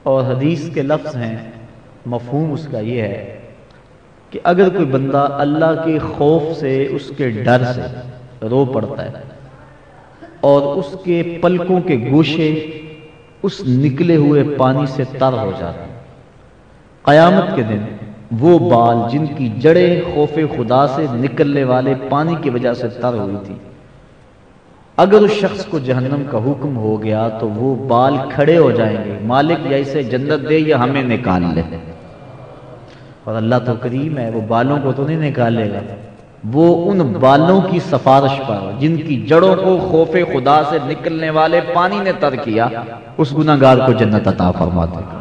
اور حدیث کے لفظ ہیں، مفہوم اس کا یہ ہے کہ اگر کوئی بندہ اللہ کے خوف سے، اس کے ڈر سے رو پڑتا ہے اور اس کے پلکوں کے گوشے اس نکلے ہوئے پانی سے تر ہو جاتے ہیں، قیامت کے دن وہ بال جن کی جڑیں خوف خدا سے نکلنے والے پانی کی وجہ سے تر ہوئی تھی، اگر اس شخص کو جہنم کا حکم ہو گیا تو وہ بال کھڑے ہو جائیں گے، مالک یا اسے جنت دے یا ہمیں نکال لے۔ اور اللہ تو کریم ہے، وہ بالوں کو تو نہیں نکالے گا، وہ ان بالوں کی سفارش پر جن کی جڑوں کو خوف خدا سے نکلنے والے پانی نے تر کیا، اس گناہگار کو جنت عطا فرما دے گا۔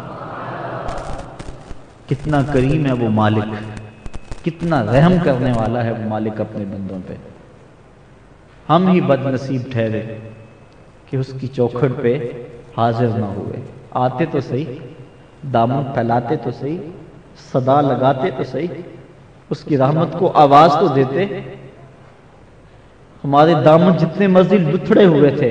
کتنا کریم ہے وہ مالک، کتنا رحم کرنے والا ہے وہ مالک اپنے بندوں پہ۔ ہم ہی بد نصیب ٹھہرے کہ اس کی چوکھٹ پہ حاضر نہ ہوئے، آتے تو صحیح، دامن پھیلاتے تو صحیح، صدا لگاتے تو صحیح، اس کی رحمت کو آواز تو دیتے۔ ہمارے دامن جتنے مرضی لتھڑے ہوئے تھے،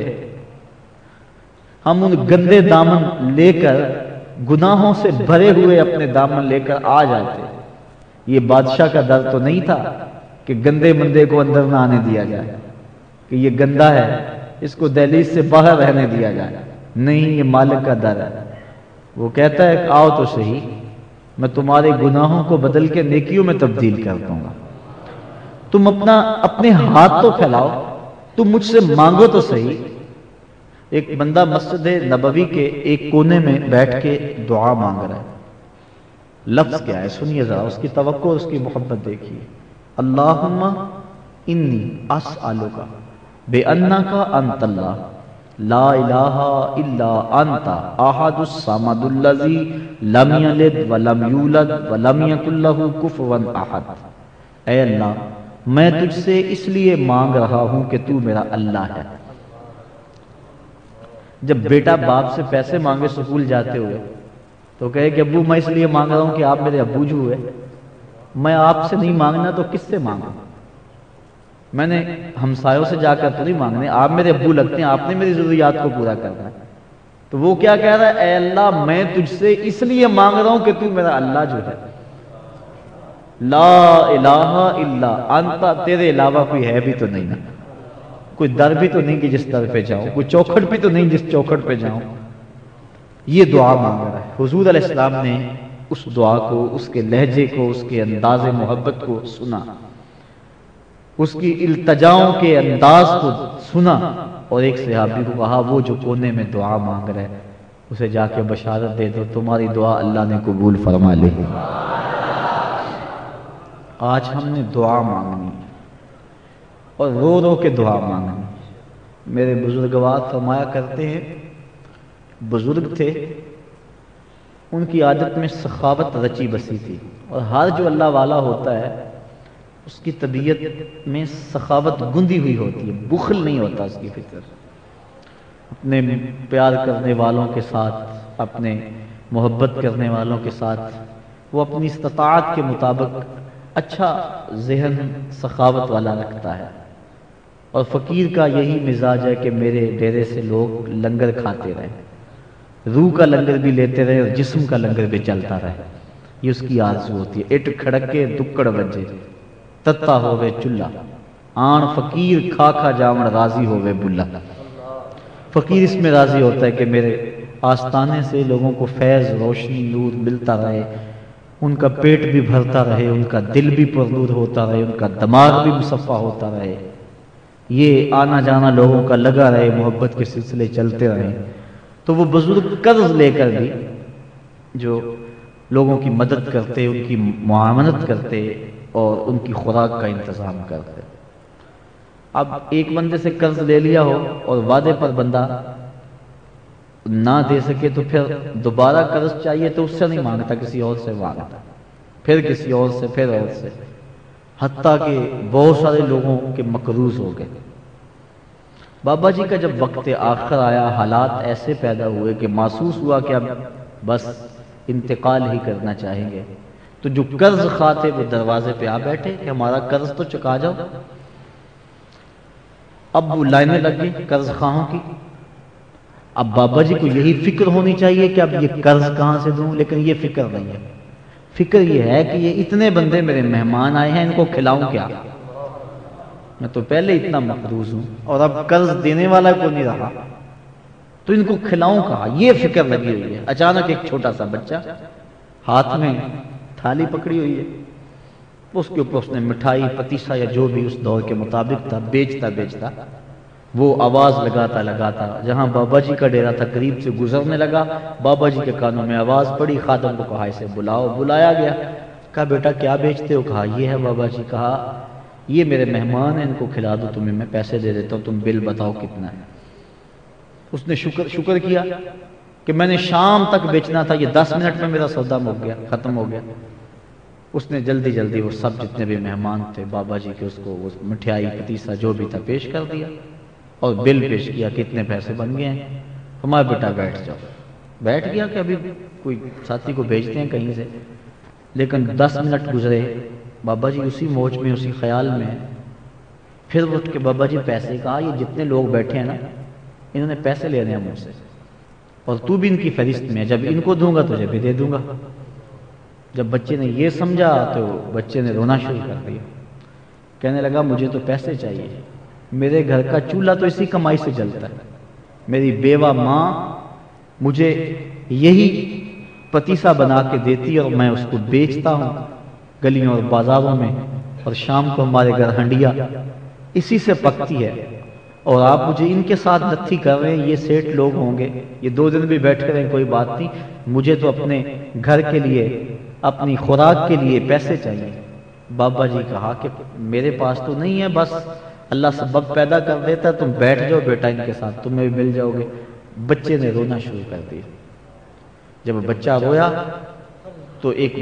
ہم ان گندے دامن لے کر، گناہوں سے بھرے ہوئے اپنے دامن لے کر آ جاتے۔ یہ بادشاہ کا در تو نہیں تھا کہ گندے مندے کو اندر نہ آنے دیا جائے، کہ یہ گندا ہے اس کو دہلیز سے باہر رہنے دیا جائے، نہیں، یہ مالک کا در ہے۔ وہ کہتا ہے کہ آؤ تو صحیح، میں تمہارے گناہوں کو بدل کے نیکیوں میں تبدیل کر دوں گا، تم اپنے ہاتھ تو پھیلاؤ، تم مجھ سے مانگو تو صحیح۔ ایک بندہ مسجد نبوی کے ایک کونے میں بیٹھ کے دعا مانگ رہا ہے، لفظ کیا ہے سنیے ذرا، اس کی توقع اور اس کی محبت دیکھیے۔ اللہم انی اسألک بأنک انت اللہ لا الہ الا انت احد الصمد الذی لم یلد ولم یولد ولم یکن لہ کفوا احد۔ اے اللہ، میں تجھ سے اس لیے مانگ رہا ہوں کہ تو میرا اللہ ہے۔ جب بیٹا باپ سے پیسے مانگے سکول جاتے ہوئے تو کہے کہ ابو میں اس لیے مانگ رہا ہوں کہ آپ میرے ابو جو ہوئے، میں آپ سے نہیں مانگنا تو کس سے مانگوں؟ میں نے ہمسایوں سے جا کر تو نہیں مانگنے، آپ میرے ابو لگتے ہیں، آپ نے میری ضروریات کو پورا کرنا ہے۔ تو وہ کیا کہہ رہا ہے؟ اے اللہ، میں تجھ سے اس لیے مانگ رہا ہوں کہ تو میرا اللہ جو ہے، لا الہ الا انت، تیرے علاوہ کوئی ہے بھی تو نہیں نا، کوئی در بھی تو نہیں کہ جس در پہ جاؤں، کوئی چوکھٹ بھی تو نہیں جس چوکھٹ پہ جاؤں۔ یہ دعا مانگ رہا ہے۔ حضور علیہ السلام نے اس دعا کو، اس کے لہجے کو، اس کے انداز محبت کو سنا، اس کی التجاؤں کے انداز کو سنا، اور ایک صحابی کو کہا وہ جو کونے میں دعا مانگ رہا ہے اسے جا کے بشارت دے دو تمہاری دعا اللہ نے قبول فرما لی۔ آج ہم نے دعا مانگنی اور رو رو کے دعا مانگنی۔ میرے بزرگوار فرمایا کرتے ہیں، بزرگ تھے، ان کی عادت میں سخاوت رچی بسی تھی، اور ہر جو اللہ والا ہوتا ہے اس کی طبیعت میں سخاوت گندی ہوئی ہوتی ہے، بخل نہیں ہوتا اس کی فطر۔ اپنے پیار کرنے والوں کے ساتھ، اپنے محبت کرنے والوں کے ساتھ وہ اپنی استطاعت کے مطابق اچھا ذہن سخاوت والا رکھتا ہے۔ اور فقیر کا یہی مزاج ہے کہ میرے ڈیرے سے لوگ لنگر کھاتے رہے، روح کا لنگر بھی لیتے رہے اور جسم کا لنگر بھی چلتا رہے، یہ اس کی آرزو ہوتی ہے۔ اٹ کھڑکے دکڑ بجے تتا ہوئے چلہ، آن فقیر کھا کھا جاون راضی ہوئے بلا۔ فقیر اس میں راضی ہوتا ہے کہ میرے آستانے سے لوگوں کو فیض، روشنی، نور ملتا رہے، ان کا پیٹ بھی بھرتا رہے، ان کا دل بھی پرنور ہوتا رہے، ان کا دماغ بھی مصفا ہوتا رہے، یہ آنا جانا لوگوں کا لگا رہے، محبت کے سلسلے چلتے رہے۔ تو وہ بزرگ قرض لے کر بھی جو لوگوں کی مدد کرتے، ان کی معاونت کرتے اور ان کی خوراک کا انتظام کرتے۔ اب ایک بندے سے قرض لے لیا ہو اور وعدے پر بندہ نہ دے سکے تو پھر دوبارہ قرض چاہیے تو اس سے نہیں مانگتا، کسی اور سے مانگتا، پھر کسی اور سے، پھر اور سے، حتیٰ کہ بہت سارے لوگوں کے مقروض ہو گئے۔ بابا جی کا جب وقت آخر آیا، حالات ایسے پیدا ہوئے کہ محسوس ہوا کہ اب بس انتقال ہی کرنا چاہیں گے، تو جو قرض خواہ تھے وہ دروازے پہ آ بیٹھے کہ ہمارا قرض تو چکا جاؤ۔ اب وہ لائنیں لگ گئی قرض خواہوں کی، اب بابا جی کو یہی فکر ہونی چاہیے کہ اب یہ قرض کہاں سے دوں، لیکن یہ فکر نہیں ہے۔ فکر یہ ہے کہ یہ اتنے بندے میرے مہمان آئے ہیں، ان کو کھلاؤں کیا؟ میں تو پہلے اتنا مقروض ہوں اور اب قرض دینے والا کو نہیں رہا، تو ان کو کھلاؤں کہاں؟ یہ فکر لگی ہوئی ہے۔ اچانک ایک چھوٹا سا بچہ ہاتھ میں تھالی پکڑی ہوئی ہے، اس کے اوپر اس نے مٹھائی پتیسا یا جو بھی اس دور کے مطابق تھا بیچتا وہ آواز لگاتا جہاں بابا جی کا ڈیرا تھا قریب سے گزرنے لگا، بابا جی کے کانوں میں آواز پڑی، خادم کو کہا اسے بلاؤ، بلایا گیا، کہا بیٹا کیا بیچتے ہو؟ کہا یہ ہے بابا جی۔ کہا یہ میرے مہمان ہیں، ان کو کھلا دو، تمہیں میں پیسے دے دیتا ہوں، تم بل بتاؤ کتنا ہے۔ اس نے شکر کیا کہ میں نے شام تک بیچنا تھا، یہ 10 منٹ میں میرا سودا ختم ہو گیا۔ اس نے جلدی وہ سب جتنے بھی مہمان تھے بابا جی کے، اس کو وہ مٹھائی پتیسا جو بھی تھا پیش کر دیا اور بل پیش کیا، کتنے پیسے بن گئے ہیں۔ ہمارا بیٹا بیٹھ جاؤ، بیٹھ گیا کہ ابھی کوئی ساتھی کو بھیجتے ہیں کہیں سے، لیکن 10 منٹ گزرے، بابا جی اسی موج میں اسی خیال میں، پھر اٹھ کے بابا جی پیسے، کہا یہ جتنے لوگ بیٹھے ہیں نا انہوں نے پیسے لینے ہیں مجھ سے، اور تو بھی ان کی فہرست میں، جب ان کو دوں گا تجھے بھی دے دوں گا۔ جب بچے نے یہ سمجھا تو بچے نے رونا شروع کر دیا، کہنے لگا مجھے تو پیسے چاہیے، میرے گھر کا چولہا تو اسی کمائی سے جلتا ہے، میری بیوہ ماں مجھے یہی پتیسا بنا کے دیتی اور میں اس کو بیچتا ہوں گلیوں اور بازاروں میں، اور شام کو ہمارے گھر ہنڈیا اسی سے پکتی ہے، اور آپ مجھے ان کے ساتھ نتھی کر رہے ہیں، یہ سیٹ لوگ ہوں گے، یہ 2 دن بھی بیٹھ کر کوئی بات نہیں، مجھے تو اپنے گھر کے لیے اپنی خوراک کے لیے پیسے چاہیے۔ بابا جی کہا کہ میرے پاس تو نہیں ہے، بس اللہ سبب پیدا کر دیتا، تم بیٹھ جاؤ بیٹا ان کے ساتھ، تمہیں بھی مل جاؤ گے۔ بچے نے رونا شروع کر دیا۔ جب بچہ رویا تو ایک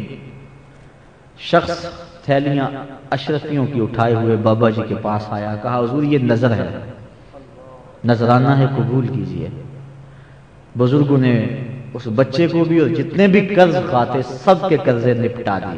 شخص تھیلیاں اشرفیوں کی اٹھائے ہوئے بابا جی کے پاس آیا، کہا حضور یہ نظر ہے، نذرانہ ہے، قبول کیجئے۔ بزرگوں نے اس بچے کو بھی اور جتنے بھی قرض خواہ سب کے قرضے نپٹا دیے۔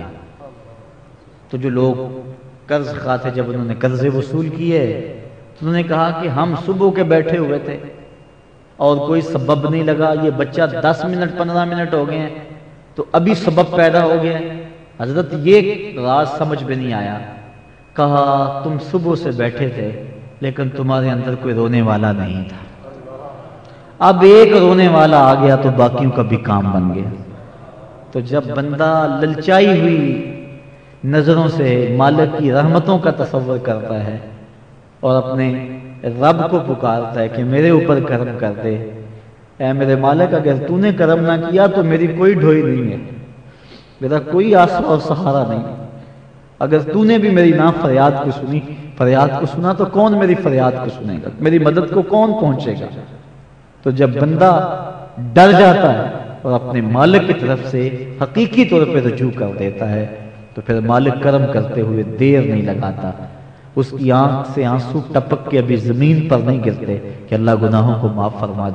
تو جو لوگ قرض خواہ تھے جب انہوں نے قرضے وصول کیے تو انہوں نے کہا کہ ہم صبح کے بیٹھے ہوئے تھے اور کوئی سبب نہیں لگا، یہ بچہ 10 منٹ 15 منٹ ہو گئے ہیں تو ابھی سبب پیدا ہو گیا۔ حضرت یہ راز سمجھ میں نہیں آیا، کہا تم صبح سے بیٹھے تھے لیکن تمہارے اندر کوئی رونے والا نہیں تھا، اب ایک رونے والا آ گیا تو باقیوں کا بھی کام بن گیا۔ تو جب بندہ للچائی ہوئی نظروں سے مالک کی رحمتوں کا تصور کرتا ہے اور اپنے رب کو پکارتا ہے کہ میرے اوپر کرم کر دے، اے میرے مالک اگر تو نے کرم نہ کیا تو میری کوئی ڈھوئی نہیں ہے، میرا کوئی آسرا اور سہارا نہیں، اگر تو نے بھی میری نہ فریاد کو سنا تو کون میری فریاد کو سنے گا، میری مدد کو کون پہنچے گا۔ تو جب بندہ ڈر جاتا ہے اور اپنے مالک کی طرف سے حقیقی طور پہ رجوع کر دیتا ہے تو پھر مالک کرم کرتے ہوئے دیر نہیں لگاتا، اس کی آنکھ سے آنسو ٹپک کے ابھی زمین پر نہیں گرتے کہ اللہ گناہوں کو معاف فرما دے۔